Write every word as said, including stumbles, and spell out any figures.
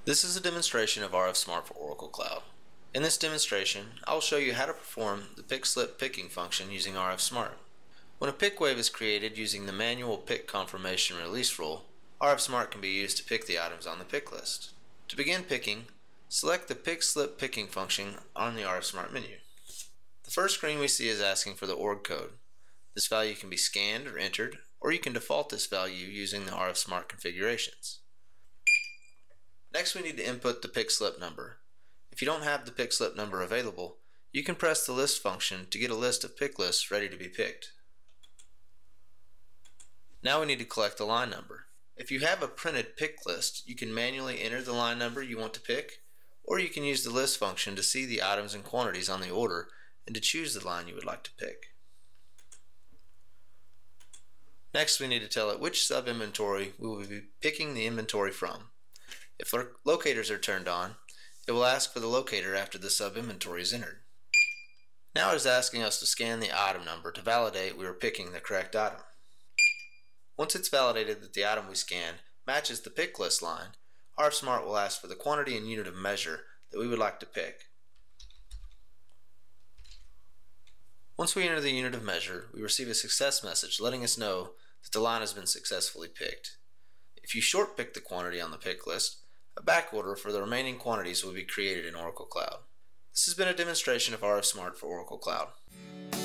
This is a demonstration of R F Smart for Oracle Cloud. In this demonstration, I will show you how to perform the pick-slip picking function using R F Smart. When a pick wave is created using the manual pick confirmation release rule, R F Smart can be used to pick the items on the pick list. To begin picking, select the pick-slip picking function on the R F Smart menu. The first screen we see is asking for the org code. This value can be scanned or entered, or you can default this value using the R F Smart configurations. Next, we need to input the pick slip number. If you don't have the pick slip number available, you can press the list function to get a list of pick lists ready to be picked. Now we need to collect the line number. If you have a printed pick list, you can manually enter the line number you want to pick, or you can use the list function to see the items and quantities on the order and to choose the line you would like to pick. Next, we need to tell it which sub-inventory we will be picking the inventory from. If locators are turned on, it will ask for the locator after the sub-inventory is entered. Now it is asking us to scan the item number to validate we are picking the correct item. Once it's validated that the item we scanned matches the pick list line, R F Smart will ask for the quantity and unit of measure that we would like to pick. Once we enter the unit of measure, we receive a success message letting us know that the line has been successfully picked. If you short pick the quantity on the pick list, a back order for the remaining quantities will be created in Oracle Cloud. This has been a demonstration of R F Smart for Oracle Cloud.